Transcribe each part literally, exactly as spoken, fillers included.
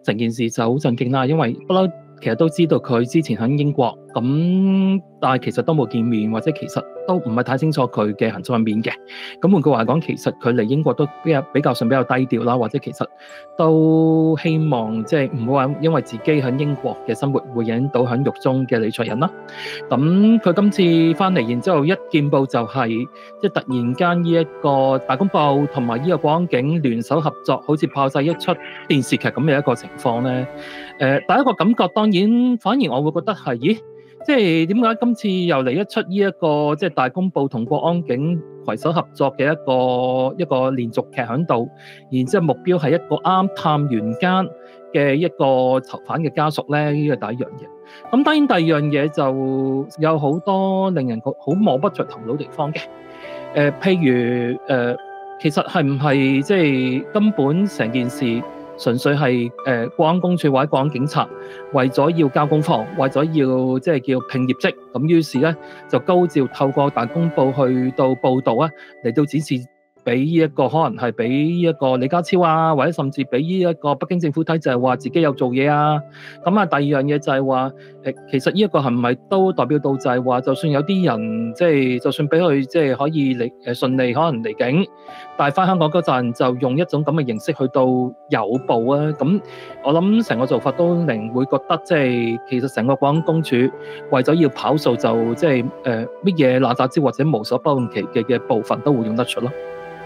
成件事就好震驚啦，因為不嬲其實都知道佢之前喺英國，咁但係其實都冇見面，或者其實都唔係太清楚佢嘅行蹤入面嘅。咁換句話講，其實佢嚟英國都比較比較上比較低調啦，或者其實都希望即係唔好話因為自己喺英國嘅生活會影響到喺獄中嘅李卓人啦。咁佢今次翻嚟，然之後一見報就係、是、即係突然間呢一個大公報同埋呢個國安警聯手合作，好似拍晒一出電視劇咁嘅一個情況咧。誒、呃，第一個感覺當然反而我會覺得係，咦，即係點解今次又嚟一出呢、這、一個即係大公報同國安警攜手合作嘅一個一個連續劇喺度，然之後目標係一個啱探完姦嘅一個囚犯嘅家屬咧，呢個第一樣嘢。咁當然第二樣嘢就有好多令人好摸不着頭腦地方嘅。誒、呃，譬如誒、呃，其實係唔係即係根本成件事純粹係誒國安公署或者國安警察為咗要交功課，為咗要即係叫拼業績，咁於是咧就高調透過大公報去到報導啊，嚟到展示俾呢一個可能係俾呢一個李家超啊，或者甚至俾呢一個北京政府睇，就係話自己有做嘢啊。咁啊，第二樣嘢就係話誒，其實呢一個係唔係都代表到就係話，就算有啲人即係就算俾佢即係可以嚟誒順利可能離境，但係翻香港嗰陣就用一種咁嘅形式去到誘捕啊。咁我諗成個做法都令會覺得即係其實成個國安公署為咗要跑數，就即係誒乜嘢爛雜招或者無所不用其極嘅部分都會用得出咯。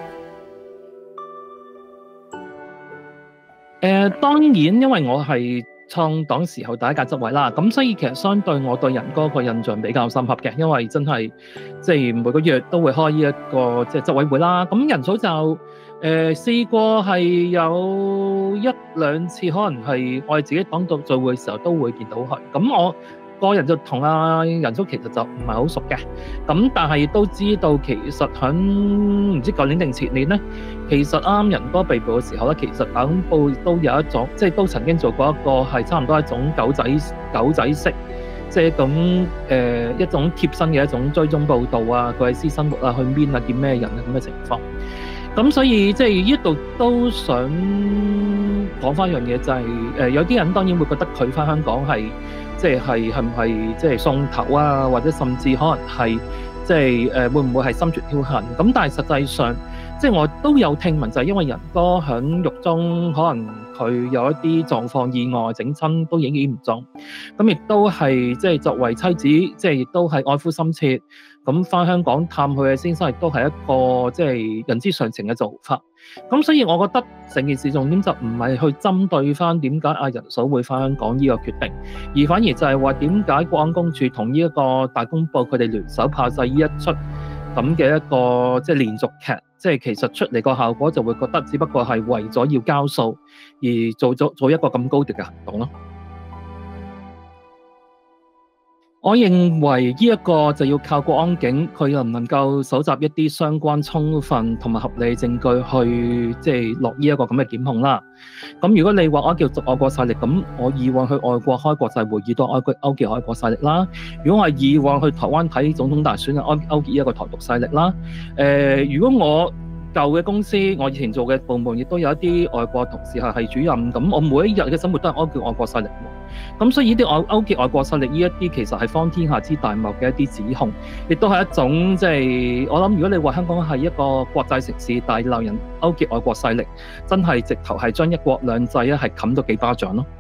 誒、呃、當然，因為我係創黨時候第一屆執委啦，咁所以其實相對我對仁哥個印象比較深刻嘅，因為真係即係每個月都會開呢一個即係執委會啦。咁人數就誒、呃、試過係有一兩次，可能係我哋自己黨度聚會嘅時候都會見到佢。咁我個人就同阿仁叔其實就唔係好熟嘅，咁但係都知道其實喺唔知舊年定前年咧，其實啱仁哥被捕嘅時候咧，其實大公報都有一種，即係都曾經做過一個係差唔多一種狗仔狗仔式，即係一種誒、呃、一種貼身嘅一種追蹤報導啊，佢嘅私生活啊，去邊啊，見咩人啊咁嘅情況。咁所以即係呢度都想講翻一樣嘢，就係、是、誒、呃、有啲人當然會覺得佢翻香港係。即係係唔係即係送頭啊，或者甚至可能係即係誒會唔會係心存僥倖？咁但係實際上，即係我都有聽聞，就係因為仁哥喺獄中，可能佢有一啲狀況意外整親，都已經嚴重。咁亦都係即係作為妻子，即係亦都係愛夫心切。咁翻香港探佢嘅先生，亦都係一個即係人之常情嘅做法。咁所以，我覺得成件事重點就唔係去針對翻點解阿仁嫂會翻香港呢個決定，而反而就係話點解國安公署同呢一個大公報佢哋聯手拍製呢一出咁嘅一個即係連續劇，即係其實出嚟個效果就會覺得只不過係為咗要交數而做咗做一個咁高調嘅行動咯。我認為呢一個就要靠國安警，佢能唔能夠搜集一啲相關充分同埋合理證據去即係落呢一個咁嘅檢控啦。咁如果你話我叫做外國勢力，咁我以往去外國開國際會議都勾結勾結外國勢力啦。如果我係以往去台灣睇總統大選啊，勾勾結一個台獨勢力啦。誒、呃，如果我舊嘅公司，我以前做嘅部門亦都有一啲外國同事係係主任，咁我每一日嘅生活都係勾結外國勢力。咁所以呢啲外勾結外國勢力呢一啲，其實係方天下之大謬嘅一啲指控，亦都係一種即係、就是、我諗，如果你話香港係一個國際城市，但係鬧人勾結外國勢力，真係直頭係將一國兩制咧係冚到幾巴掌咯。